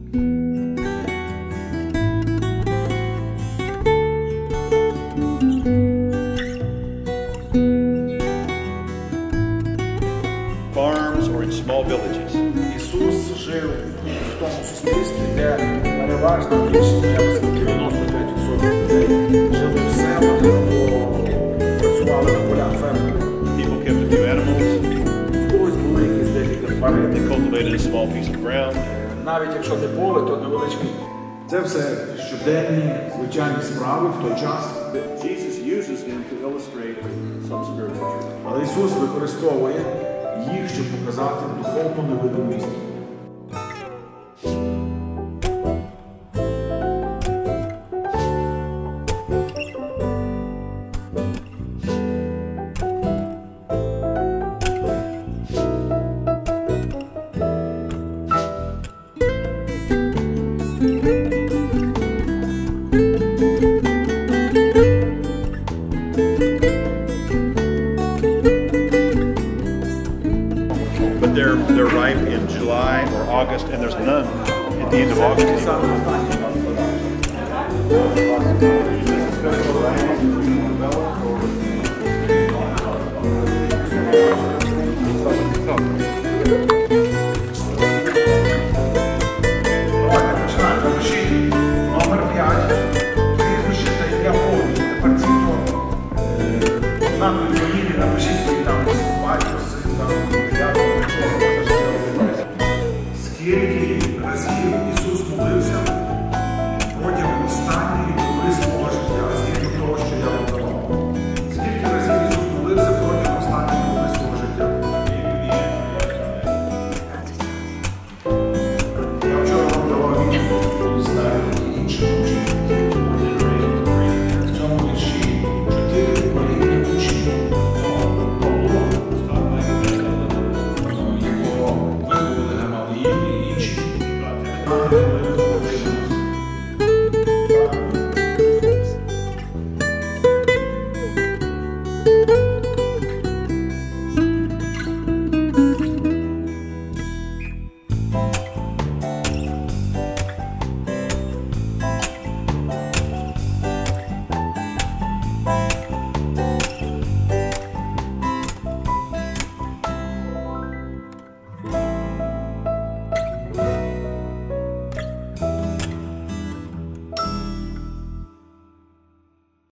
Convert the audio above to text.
Farms or in small villages. Ісус жив в тому суспільстві, де переважна більшість, я би сказав, 95% людей жили в селах або працювали на полях фермерів. People kept a few animals. В когось були якісь декілька тварин. They cultivated a small piece of ground. Навіть якщо не поле, то невеличкий. Це все щоденні, звичайні справи в той час. Jesus uses them to illustrate some spiritual truth. Але Ісус використовує їх, щоб показати духовну невидиму істину. But they're ripe in July or August, and there's none at the end of August. Номер 5. Прізвище та ім'я повністю. Тепер ці, хто знають фамілії, напишіть свої там батько, син, там, дядько, скільки разів Ісус молився протягом останньої доби свого життя, згідно того, що я вам давав. Скільки разів Ісус молився протягом останньої доби свого життя? Я вчора вам давав відповідь, коли знаю і інші учні. В цьому вірші 4 покоління учнів. Павло, якого виховали Гамаліїл і інші.